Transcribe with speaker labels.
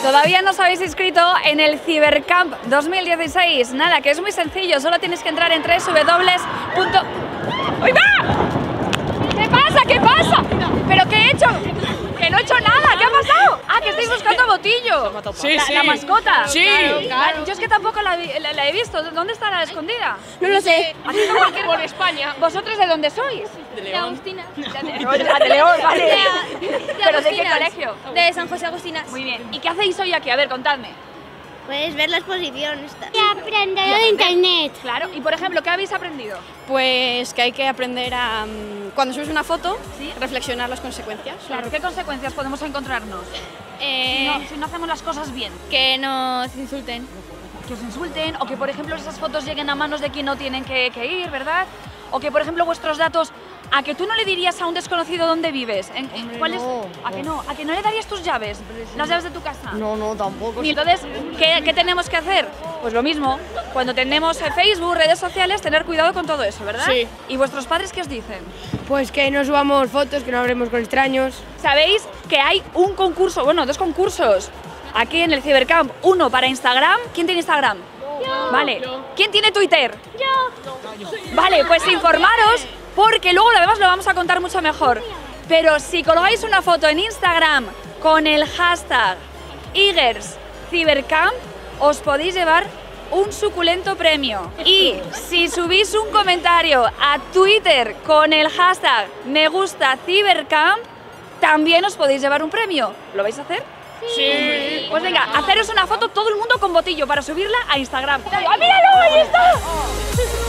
Speaker 1: Todavía no os habéis inscrito en el Cybercamp 2016. Nada, que es muy sencillo, solo tienes que entrar en www. ¡Uy, va! ¿Qué pasa? ¿Qué pasa? ¿Pero qué he hecho? Que no he hecho nada, ¿qué ha pasado? Ah, que estáis buscando a Botillo.
Speaker 2: Sí,
Speaker 1: La mascota.
Speaker 2: Sí.
Speaker 1: Claro. Yo es que tampoco la he visto. ¿Dónde está la escondida?
Speaker 3: No lo sé.
Speaker 1: Haciendo cualquier...
Speaker 2: Por España.
Speaker 1: ¿Vosotros de dónde sois?
Speaker 3: De Agustina.
Speaker 1: De León, vale. ¿Pero de qué colegio?
Speaker 3: De San José Agustinas.
Speaker 1: Muy bien. ¿Y qué hacéis hoy aquí? A ver, contadme.
Speaker 3: Puedes ver la exposición.
Speaker 4: Y aprender de internet.
Speaker 1: Claro. Y por ejemplo, ¿qué habéis aprendido?
Speaker 5: Pues que hay que aprender a, cuando subes una foto,
Speaker 1: ¿Sí?
Speaker 5: reflexionar las consecuencias.
Speaker 1: Claro. ¿Qué consecuencias podemos encontrarnos? Si no hacemos las cosas bien.
Speaker 3: Que nos insulten.
Speaker 1: Que os insulten, o que por ejemplo esas fotos lleguen a manos de quien no tienen que ir, ¿verdad? O que por ejemplo vuestros datos, ¿a que tú no le dirías a un desconocido dónde vives? ¿Cuál es? ¿A que no? ¿A que no le darías tus llaves? ¿Las llaves de tu casa?
Speaker 2: No, tampoco.
Speaker 1: Y entonces, ¿qué tenemos que hacer? Pues lo mismo, cuando tenemos Facebook, redes sociales, tener cuidado con todo eso, ¿verdad?
Speaker 2: Sí.
Speaker 1: ¿Y vuestros padres qué os dicen?
Speaker 2: Pues que no subamos fotos, que no hablemos con extraños.
Speaker 1: ¿Sabéis que hay un concurso, bueno, dos concursos aquí en el Cybercamp? Uno para Instagram. ¿Quién tiene Instagram?
Speaker 4: Yo.
Speaker 1: Vale. ¿Quién tiene Twitter?
Speaker 4: Yo.
Speaker 1: Vale, pues informaros porque luego además lo vamos a contar mucho mejor. Pero si colgáis una foto en Instagram con el hashtag IgersCybercamp, os podéis llevar un suculento premio. Y si subís un comentario a Twitter con el hashtag MeGustaCybercamp, también os podéis llevar un premio. ¿Lo vais a hacer?
Speaker 2: Sí.
Speaker 1: Pues venga, haceros una foto todo el mundo con Botillo para subirla a Instagram. ¡Ah, míralo! ¡Ahí está!